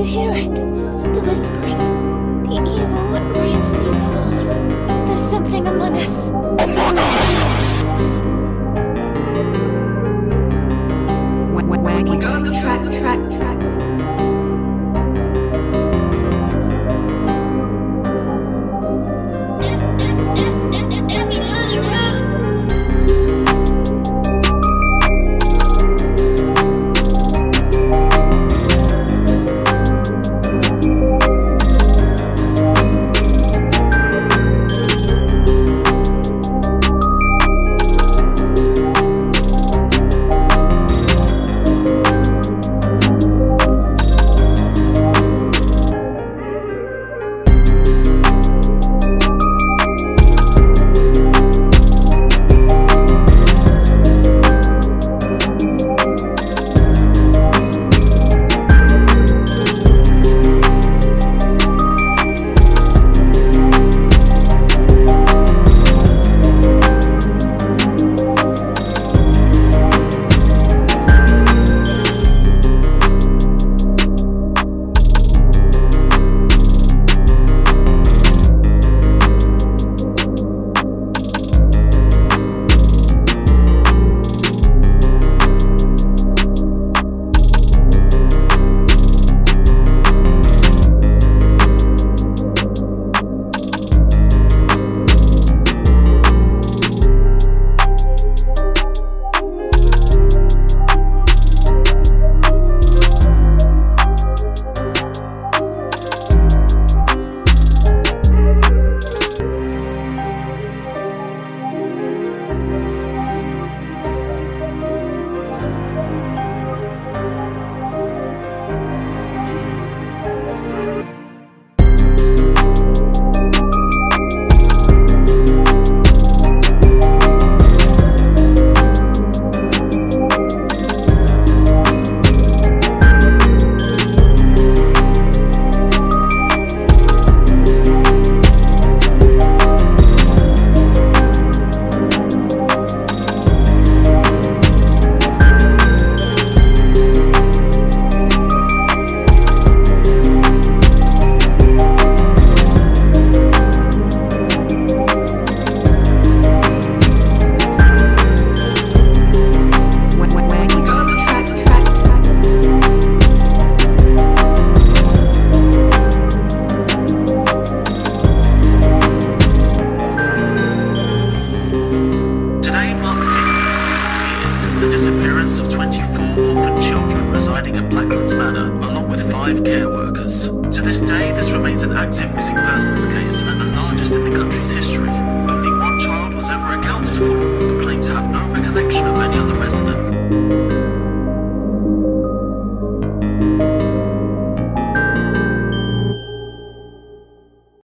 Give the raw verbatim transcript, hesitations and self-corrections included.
hear it. The whispering. The evil that roams these halls. There's something among us. Among us! Wagee, go on the track, track, track. The disappearance of twenty-four orphan children residing at Blacklands Manor, along with five care workers. To this day, this remains an active missing persons case and the largest in the country's history.